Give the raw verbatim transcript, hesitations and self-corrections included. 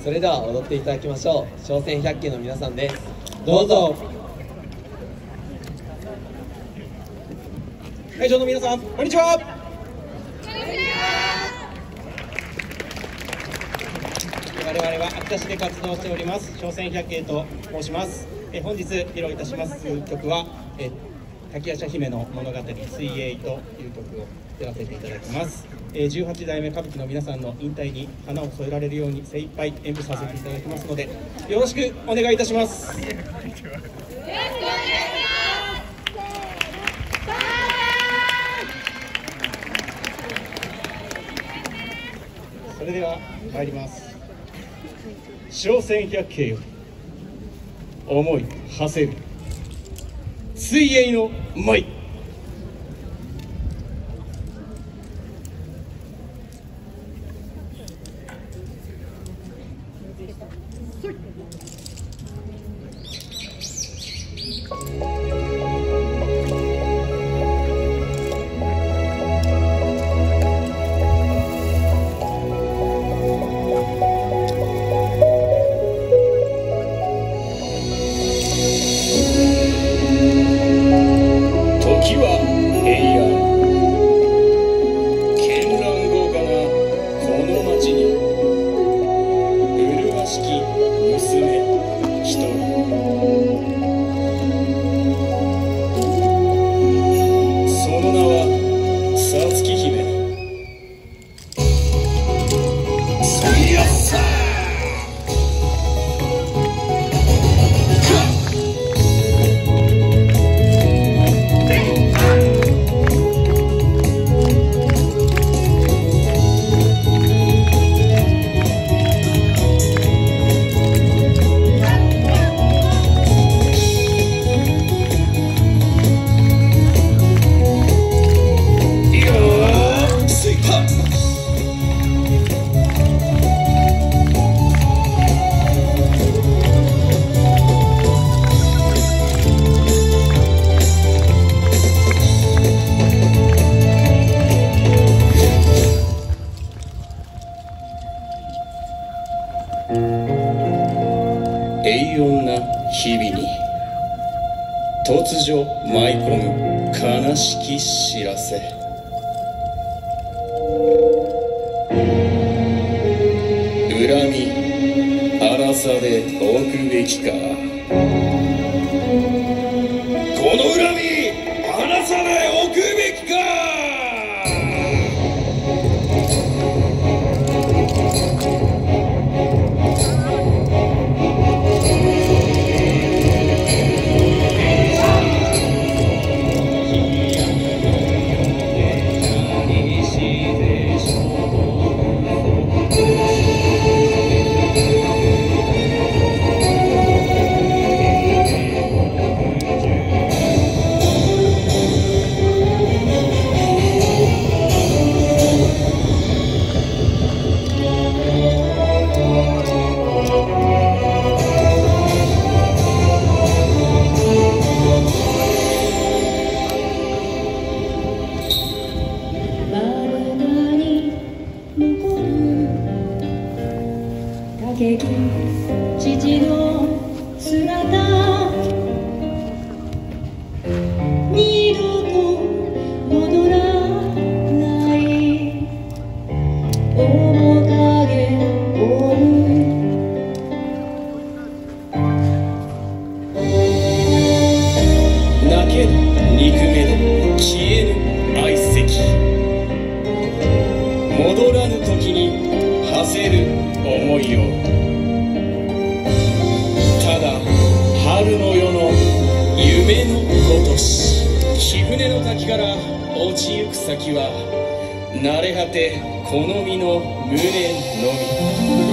それでは踊っていただきましょう。商船百景の皆さんです。どうぞ。 会場の皆さん、こんにちは。我々は秋田市で活動しております商船百景と申します。え本日披露いたします曲はえ滝夜叉姫の物語水泳という曲をやらせていただきます。えじゅうはち代目歌舞伎の皆さんの引退に花を添えられるように精一杯演舞させていただきますので、よろしくお願いいたします。それでは参ります。商船百景より思い馳せる水泳の舞。平穏な日々に突如舞い込む悲しき知らせ。恨み荒さで置くべきか。この恨み荒さで置くべきか。 父の姿、二度と戻らない面影を追う。 泣ける憎めど消えぬ愛惜。戻らぬ時に馳せる思いを。ただ春の夜の夢のごとし。貴船の滝から落ちゆく先は慣れ果て好みの無念のみ。